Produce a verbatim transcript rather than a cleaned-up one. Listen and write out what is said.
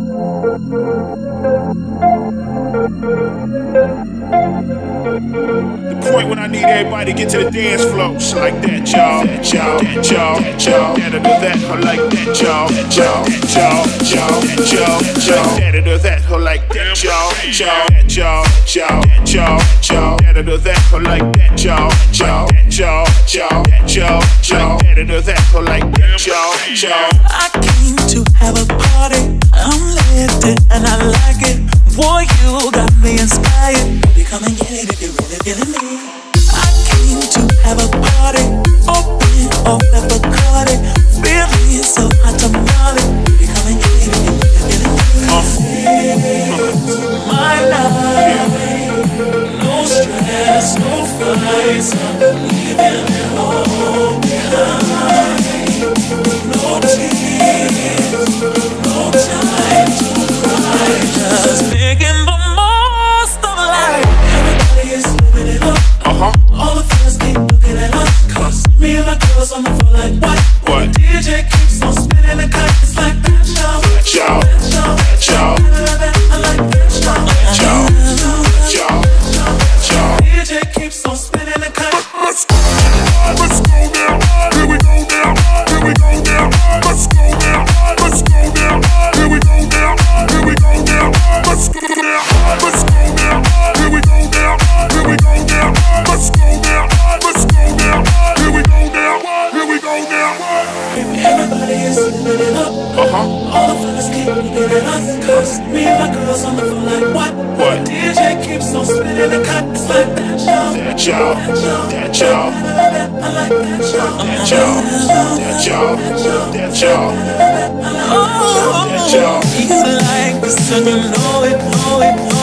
The point when I need everybody to get to the dance floor. So like that, y'all. That y'all. That y'all. That y'all. That or that. Or like that, y'all. That y'all. That y'all. That y'all. That y'all. That y'all. That or that. Or like that, y'all. That y'all. That y'all. That y'all. That y'all. That y'all. That or that. Or like that, y'all. That y'all. That y'all. That y'all. That y'all. That or that. Or like that, y'all. That y'all. I came to have a party. I'm lifted and I like it. Boy, you got me inspired. Baby, come and get it if you're really feeling me. I came to have a party. Open up that Bacardi. Feeling so hot tamale. Baby, come and get it if you're really feeling me. My night, no stress, no fights. I'm leaving it all behind. No tears, no time to cry. Just making the most of life. Everybody is living it up. Uh-huh. All the fellas keep looking at us. Cause me and my girls on the floor like what? What? D J keeps on spinning the cut. It's like that, y'all. That y'all. That y'all. I like that, y'all. That y'all. That y'all. That y'all. D J keeps on spinning the cut. Let's go now. Let's go now. Here we go now. Here we go now. Let's go now. Let's go now. Here we go now. Here we go now. Let's go now. Let's go now. Here we go now. Here we go now. Let's go now. Let's go now. Here we go now. Here we go now. Everybody is living it up. Uh-huh. All the fellas keep looking at us. Cause me and my girls on the floor like what? What? D J keeps on spinning the cut. It's like that, y'all. That y'all. That y'all. I like that, y'all. That y'all. That y'all. That y'all. Oh, That y'all. you like this and you know it, know it.